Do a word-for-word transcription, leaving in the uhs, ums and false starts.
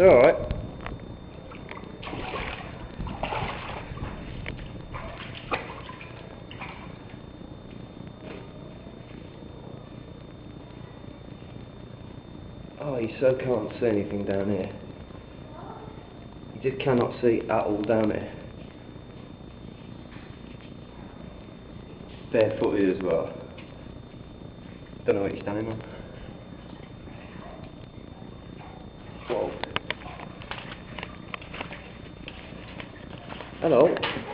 alright. Oh, you so can't see anything down here. You just cannot see at all down here. Barefooted as well. Don't know what you're standing on. Whoa. Hello.